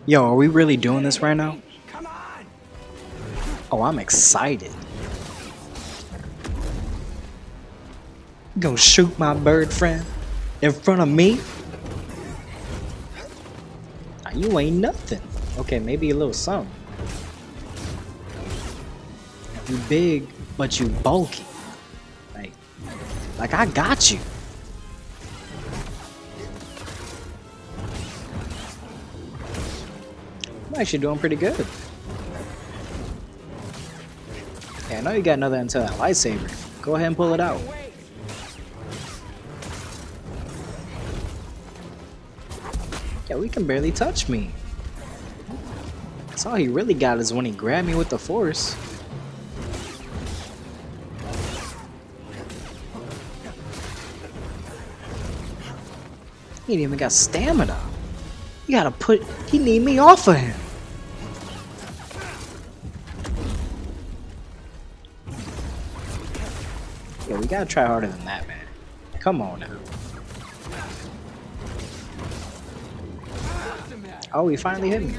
Yo, are we really doing this right now? Oh, I'm excited. You gonna shoot my bird friend in front of me? Nah, you ain't nothing. Okay, maybe a little something. You big, but you bulky. Like I got you. I'm actually doing pretty good. Yeah, I know you got another until that lightsaber. Go ahead and pull it out. Yeah, we can barely touch me. That's all he really got is when he grabbed me with the Force. He ain't even got stamina. You gotta put. He need me off of him. Yeah, we gotta try harder than that, man. Come on now. Oh, he finally hit me.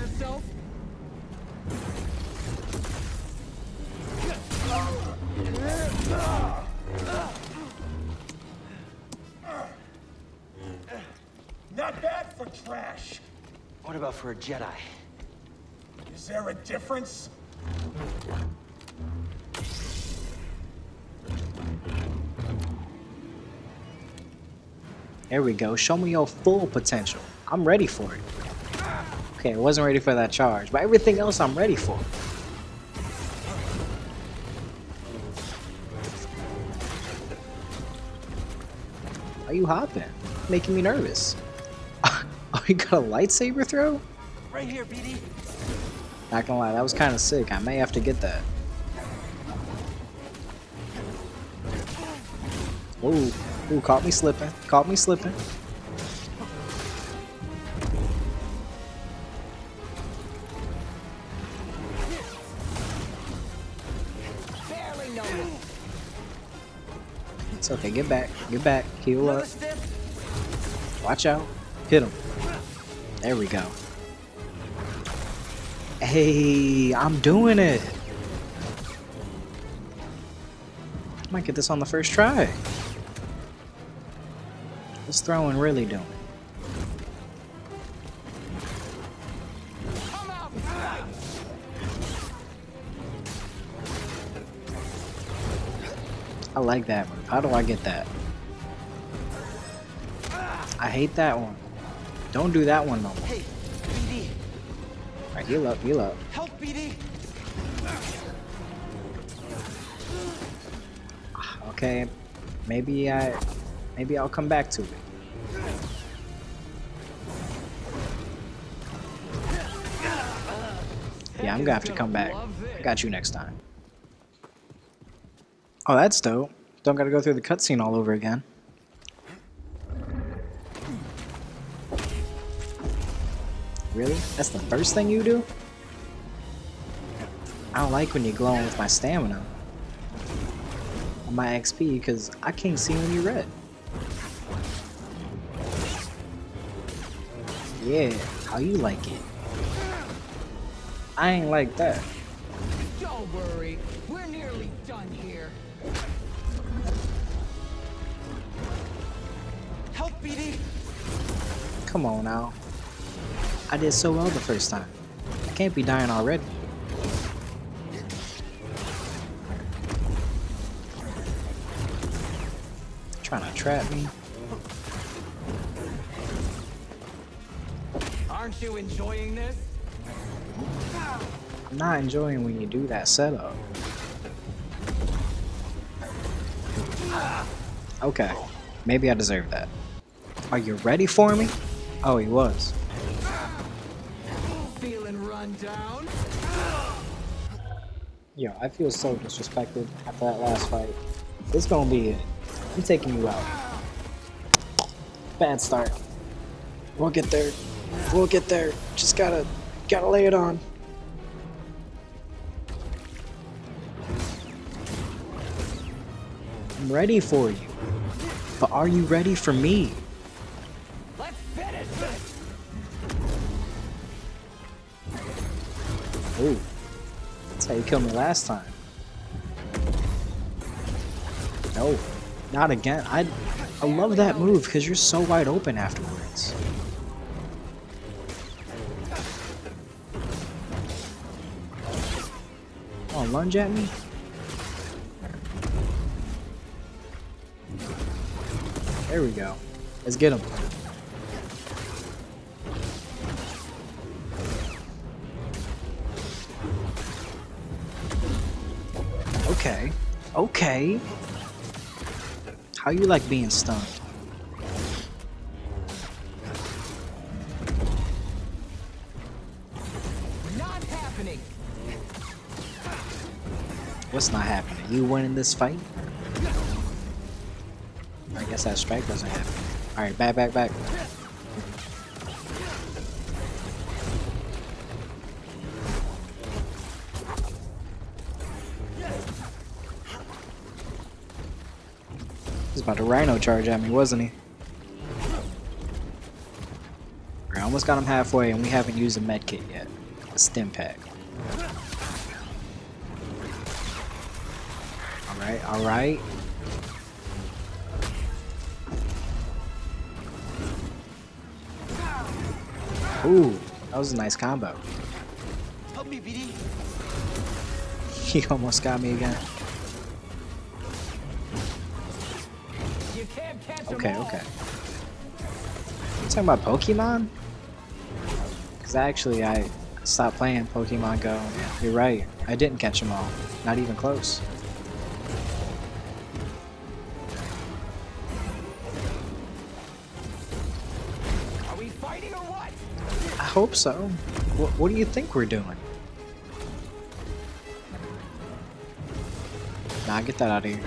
Not bad for trash. What about for a Jedi? Is there a difference? There we go. Show me your full potential. I'm ready for it. Okay, I wasn't ready for that charge, but everything else I'm ready for. Why are you hopping? Making me nervous. Oh, you got a lightsaber throw? Right here, BD. Not gonna lie, that was kind of sick. I may have to get that. Ooh, ooh, caught me slipping. Caught me slipping. It's okay, get back, heal up. Watch out, hit him. There we go. Hey, I'm doing it. Might get this on the first try. What's throwing really doing? I like that move. How do I get that? I hate that one. Don't do that one no more. Hey, BD. Alright, heal up, heal up. Help, BD. Okay, maybe I'll come back to it. Yeah, I'm gonna have to come back. I got you next time. Oh, that's dope. Don't gotta go through the cutscene all over again. Really? That's the first thing you do? I don't like when you're glowing with my stamina. On my XP, because I can't see when you're red. Yeah, how you like it? I ain't like that. Don't worry, we're nearly done here. Help, BD. Come on now. I did so well the first time. I can't be dying already. Trying to trap me. Aren't you enjoying this? I'm not enjoying when you do that setup. Okay, maybe I deserve that. Are you ready for me? Oh, he was. Feeling run down? Yo, I feel so disrespected after that last fight. It's gonna be it. I'm taking you out. Bad start. We'll get there. We'll get there. Just gotta lay it on. I'm ready for you. But are you ready for me? Let's finish this! Ooh. That's how you killed me last time. No, not again. I love that move because you're so wide open afterwards. Oh, lunge at me? There we go. Let's get him. Okay. Okay. How you like being stunned? Not happening. What's not happening? You winning this fight? I guess that strike wasn't happening. Alright, back. He's about to rhino charge at me, wasn't he? I almost got him halfway and we haven't used a med kit yet. A stim pack. Alright. Ooh, that was a nice combo. Help me, BD. He almost got me again. You can't catch 'em Okay. all. You talking about Pokemon? Because actually, I stopped playing Pokemon Go. You're right. I didn't catch them all. Not even close. Are we fighting or what? I hope so. What do you think we're doing? Nah, get that out of here.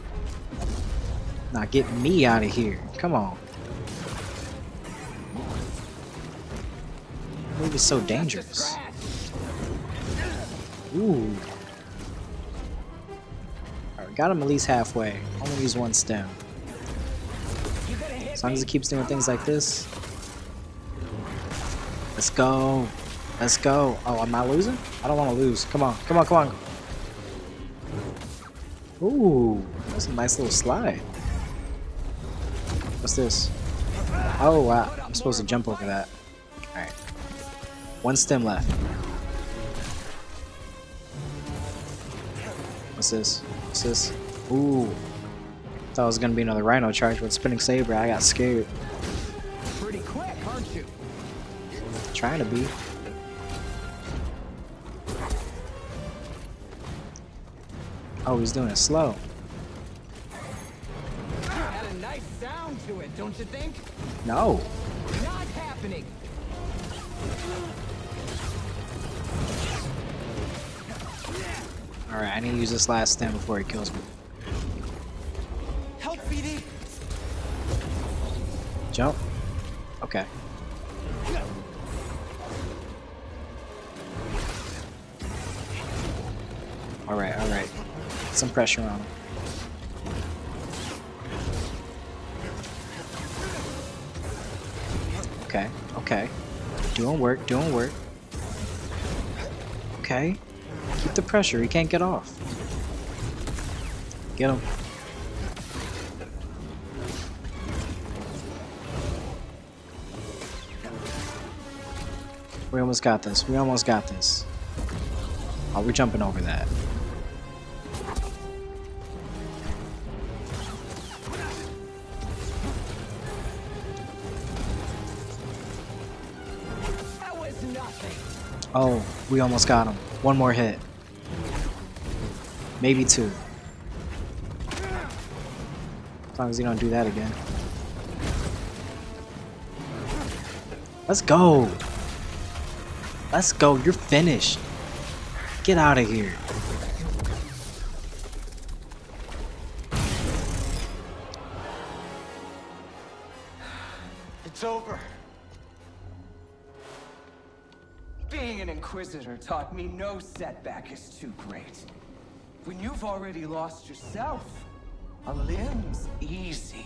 Nah, get me out of here. Come on. This move is so dangerous. Ooh. Alright, got him at least halfway. Only use one stem. As long as he keeps doing things like this. Let's go. Let's go. Oh, I'm not losing? I don't want to lose. Come on. Ooh, that's a nice little slide. What's this? Oh, wow. I'm supposed to jump over that. Alright. One stem left. What's this? Ooh. Thought it was gonna be another rhino charge with spinning saber. I got scared. Pretty quick, aren't you? Trying to be. Oh, he's doing it slow. Had a nice sound to it, don't you think? No. Not happening. Alright, I need to use this last stem before he kills me. Help, BD. Jump. Okay. Alright. Some pressure on him. Okay. Doing work. Okay. Keep the pressure, he can't get off. Get him. We almost got this. Oh, we're jumping over that. That was nothing. Oh, we almost got him. One more hit. Maybe two. As long as you don't do that again. Let's go. You're finished. Get out of here. It's over. Being an Inquisitor taught me no setback is too great. When you've already lost yourself, a limb's easy.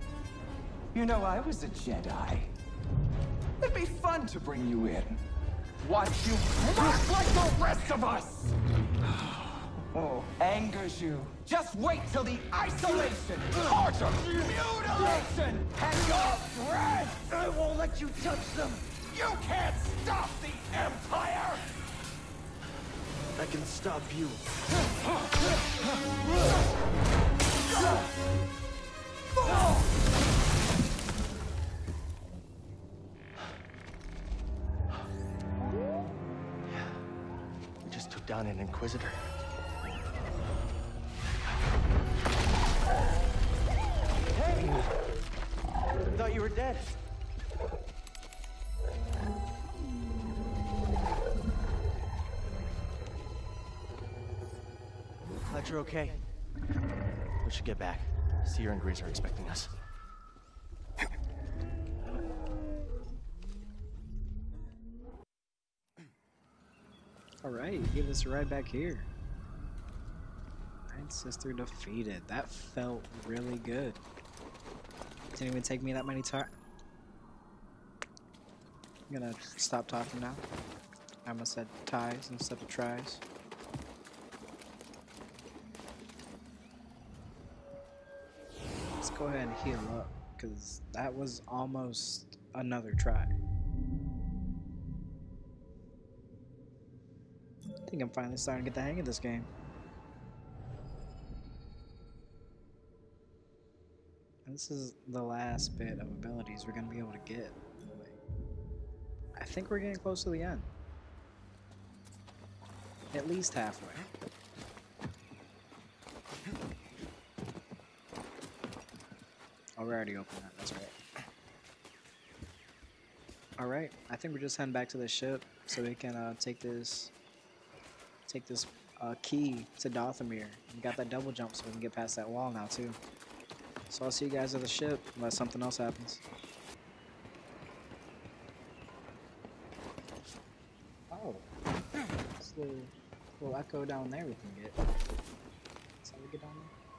You know, I was a Jedi. It'd be fun to bring you in. Watch you crush like the rest of us! Oh, angers you. Just wait till the isolation, torture, mutilation, and your dread! I won't let you touch them! You can't stop the Empire! I can stop you. We just took down an Inquisitor. Hey! I thought you were dead. Glad you're okay. We should get back. Seer and Grease are expecting us. Alright, give us a ride back here. Night Sister defeated. That felt really good. Didn't even take me that many times. I'm gonna stop talking now. I almost said ties instead of tries. Let's go ahead and heal up, because that was almost another try. I think I'm finally starting to get the hang of this game. And this is the last bit of abilities we're going to be able to get. I think we're getting close to the end. At least halfway. Oh, we already opened that, that's right. Alright, I think we're just heading back to the ship so we can take this key to Dothamir. We got that double jump so we can get past that wall now too. So I'll see you guys at the ship unless something else happens. Oh, this little echo down there we can get. That's how we get down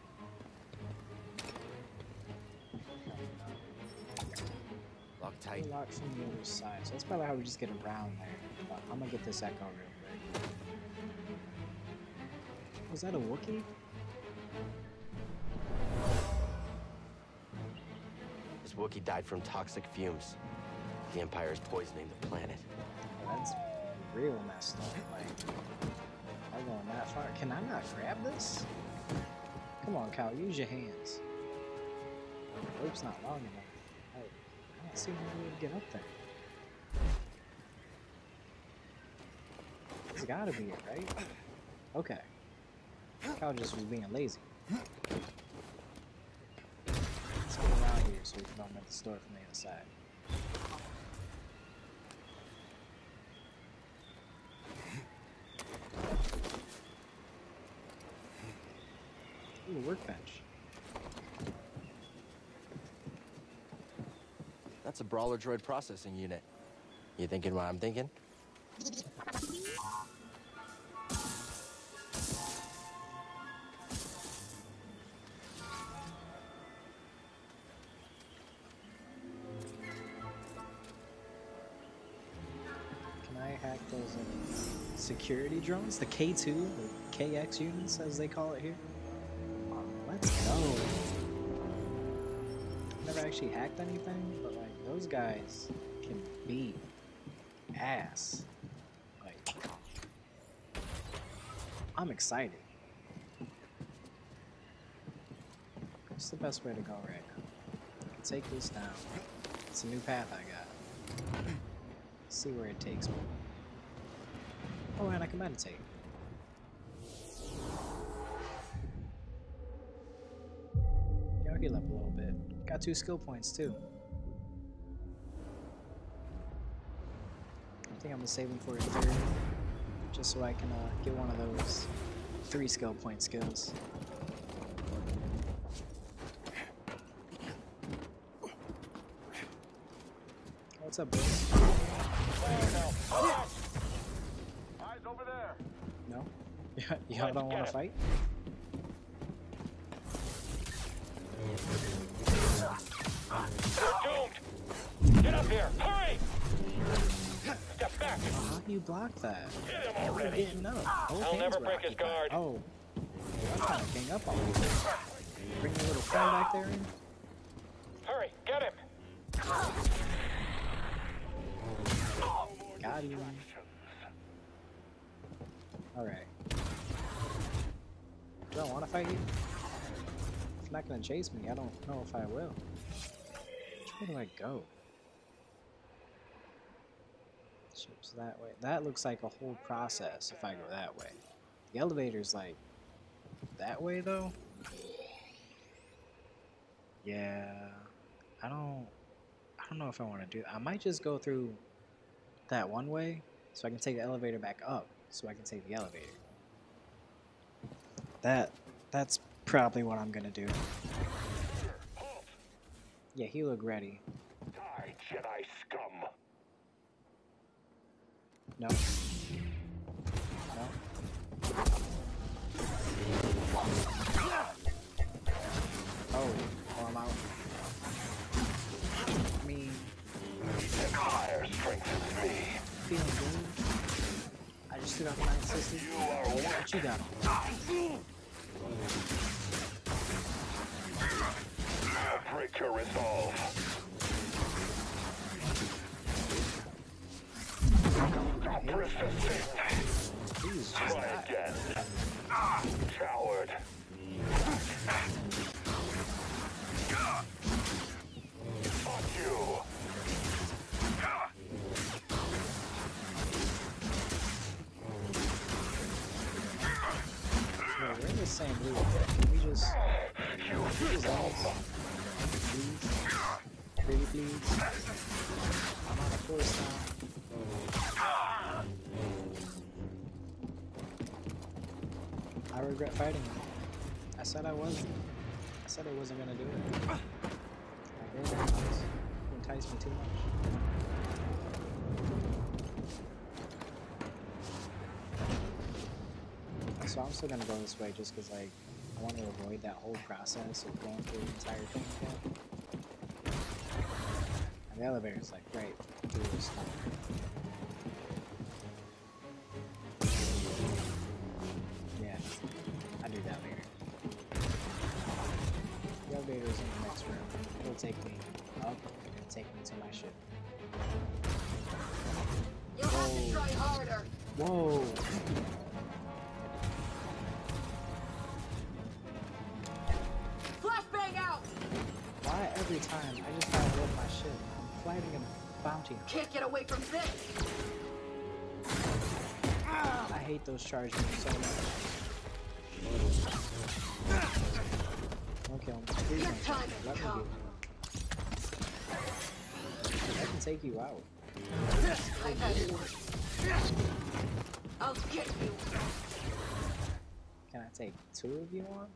there? Lock tight. Lock from the other side. So that's probably how we just get around there. But I'm gonna get this echo real quick. Was that a Wookiee? This Wookiee died from toxic fumes. The Empire is poisoning the planet. Oh, that's real messed up. Like, I'm going that far. Can I not grab this? Come on, Kyle, use your hands. The rope's not long enough. I don't see how we would get up there. It's gotta be it, right? Okay. Kyle just was being lazy. Let's go around here so we can open up the store from the other side. Ooh, workbench. That's a brawler droid processing unit. You thinking what I'm thinking? Hack those security drones, the K2 or KX units as they call it here. Let's go. Never actually hacked anything, but like those guys can beat ass. Like, I'm excited. What's the best way to go right now? I can take this down. It's a new path I got. Let's see where it takes me. Oh, and I can meditate. Yeah, I'll heal up a little bit. Got 2 skill points too. I think I'm gonna save them for a 3rd, just so I can get one of those 3 skill point skills. What's up, boys? Eyes over there. No? Y'all don't want to fight? You're doomed. Get up here. Hurry. Step back. you block that? Hit him You're already. getting up. Both I'll hands never were break his occupied. guard. Oh. I'm trying to gang up on you. Bring your little friend back there in. Hurry, get him. Got him. Alright. Do I want to fight you? If you're not going to chase me, I don't know if I will. Which way do I go? Ships that way. That looks like a whole process if I go that way. The elevator's like that way though? Yeah. I don't know if I want to do that. I might just go through that one way so I can take the elevator back up so I can take the elevator. That's probably what I'm gonna do. Yeah, he looked ready. Die, Jedi scum. No. No. Oh, I'm out. I mean, Empire strengthens me. feeling good. I just stood up my assistant. What you got? I'll break your resolve. Persistent. Please, just Try die. again. Coward. Fuck you. Yeah, we're in the same loop. Can we just please? Pretty please? I'm on a force now. I regret fighting him. I said I wasn't. I said I wasn't gonna do it. I did. You enticed me too much. So I'm still gonna go this way just because, like, I want to avoid that whole process of going through the entire thing again. And the elevator's like right through this stuff. Yeah, I do that later. The elevator's in the next room. It'll take me up and take me to my ship. You'll have to try harder. Whoa! Flashbang out. Why every time I just gotta load my ship? I'm fighting a bounty. Can't get away from this. I hate those charges so much. Don't kill him. Please Your don't kill time him. has Let me come. I can take you out. I've had it. I'll get you. Can I take two of you on?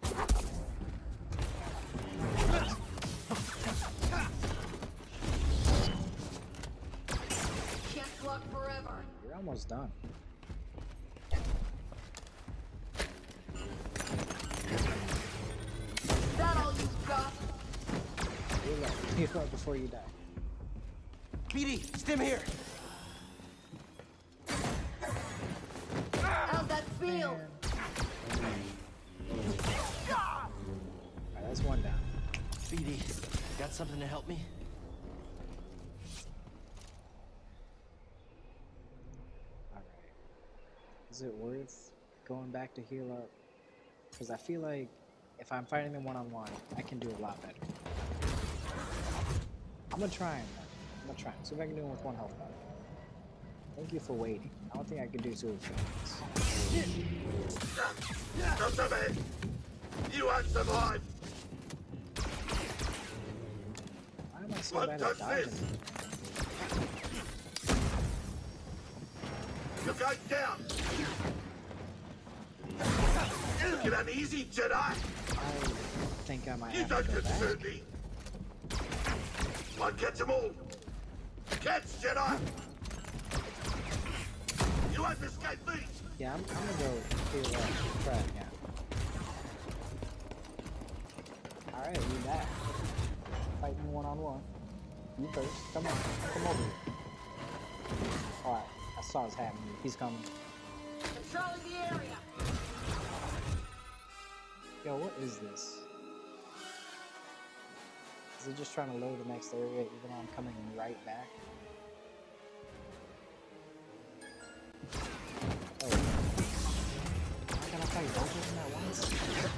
Can't block forever. You're almost done. Is that all you've got? Heal up before you die. BD, stim here. How'd that feel? Alright, that's one down. BD, got something to help me? Alright. Is it worth going back to heal up? Because I feel like if I'm fighting them one-on-one, I can do a lot better. I'm gonna try him. I'm gonna try him. See if I can do him with one health bar. Thank you for waiting. I don't think I can do two of things. Come to me. You won't survive. Why am I so What bad does at dodging? this? You're going down. Get uneasy, Jedi. I think I might You have don't to go concern back. me. I'll catch them all. Catch, Jedi. You won't escape me. Yeah, I'm gonna go heal up. Try it again. Alright, you back. Fight me one-on-one. You first. Come on. Come over here. Alright, I saw his hat move. He's coming. Controlling the area. Yo, what is this? Is he just trying to load the next area even though I'm coming right back? Oh. I gotta fight both of them at once?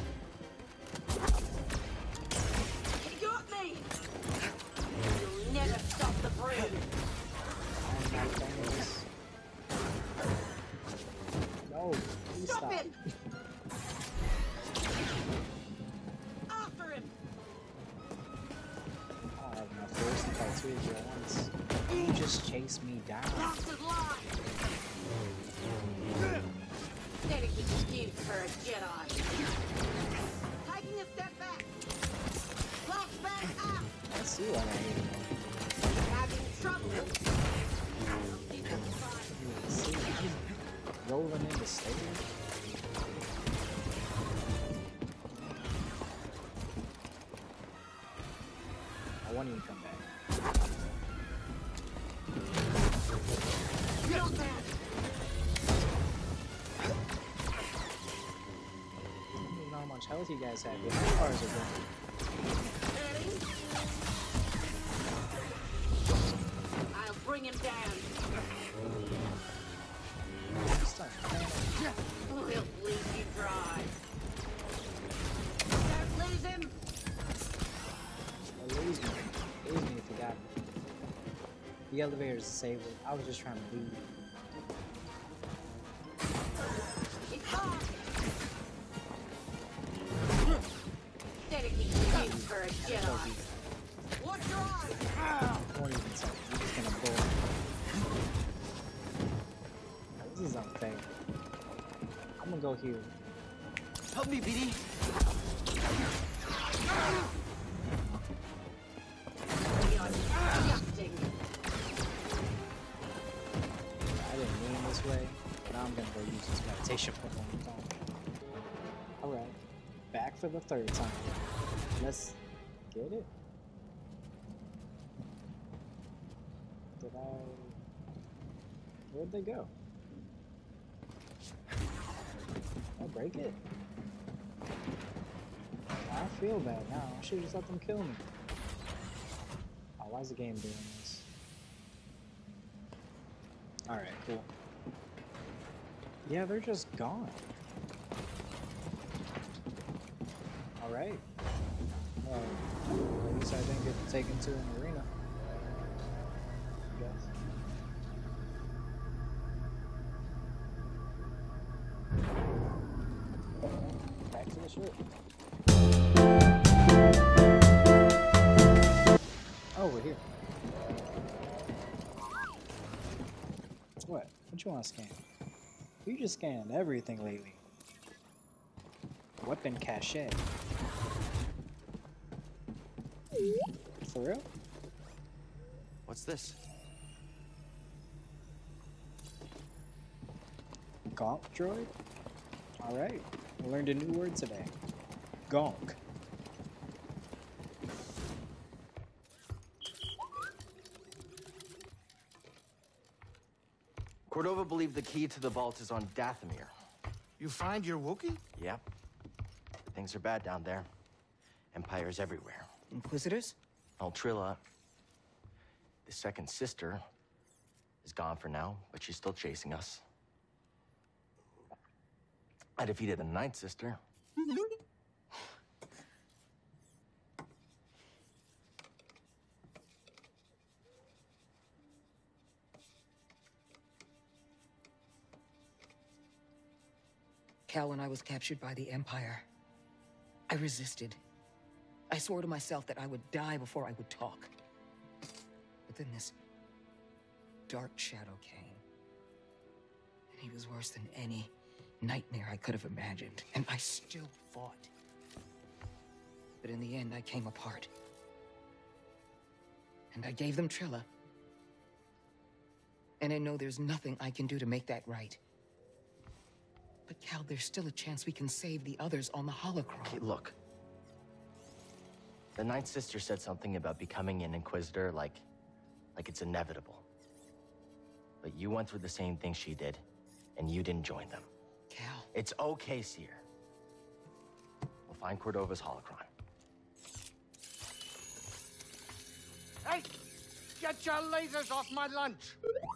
He got me! You'll never stop the brood. I'm not done this. No, please Stop stop. him! After him! I don't have enough force to fight two of you at once. You just chase me down. Bastard lie! Static excuse for a Jedi. Taking a step back. Flashback out! I see what I mean. Having trouble. See, I'm rolling into stadium. I want you to come back. Not bad. I don't even know how much health you guys have. Your cars are going. I'll bring him down. Stop playing. We'll leave you dry. Don't lose him. Well, lose me. Lose me if you got me. The elevator's disabled. I was just trying to leave. It's on. Static excuse for a Jedi. Watch your eyes. I won't even say. I'm just gonna pull. This is unfair. I'm gonna go here. Help me, BD. You're disgusting. I didn't mean this way, but now I'm gonna go use this meditation for one time. Alright, back for the third time. Let's get it. Did I... Where'd they go? I'll break it. I feel bad now. I should just let them kill me. Oh, why is the game doing this? Alright, cool. Yeah, they're just gone. Alright. Well, at least I didn't get taken to an arena. I guess. Back to the ship. Oh, we're here. What? What you want to scan? You just scanned everything lately. Weapon cache. For real? What's this? Gonk droid? Alright. I learned a new word today. Gonk. Cordova believed the key to the vault is on Dathomir. You find your Wookiee? Yep. Things are bad down there. Empires everywhere. Inquisitors? Trilla, the second sister, is gone for now, but she's still chasing us. I defeated the ninth sister. Cal, when I was captured by the Empire, I resisted. I swore to myself that I would die before I would talk. But then this dark shadow came. And he was worse than any nightmare I could have imagined. And I still fought. But in the end, I came apart. And I gave them Trilla. And I know there's nothing I can do to make that right. But Cal, there's still a chance we can save the others on the holocron. Okay, look. The ninth sister said something about becoming an Inquisitor like it's inevitable. but you went through the same thing she did, and you didn't join them. Cal. It's okay, Seer. We'll find Cordova's holocron. Hey! Get your lasers off my lunch!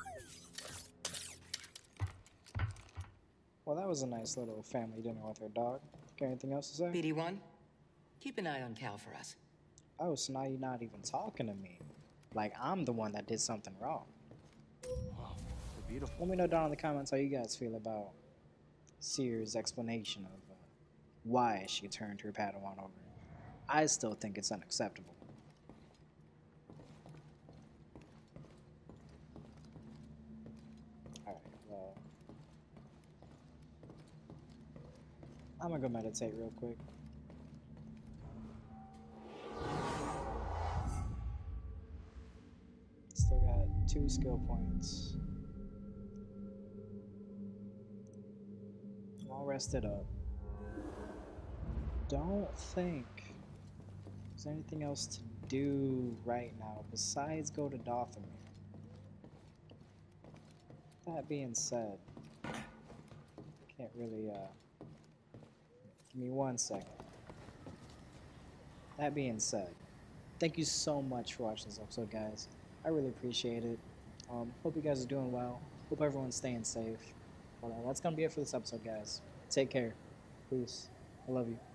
Well, that was a nice little family dinner with her dog. Got anything else to say? BD1, keep an eye on Cal for us. Oh, so now you're not even talking to me. Like I'm the one that did something wrong. Wow, so beautiful. Let me know down in the comments how you guys feel about Seer's explanation of why she turned her Padawan over. I still think it's unacceptable. Alright, well, I'm gonna go meditate real quick. Still got 2 skill points. I'm all rested up. Don't think there's anything else to do right now besides go to Dathomir. That being said, can't really, give me 1 second. That being said, thank you so much for watching this episode, guys. I really appreciate it. Hope you guys are doing well. Hope everyone's staying safe. Well, that's gonna be it for this episode, guys. Take care. Peace. I love you.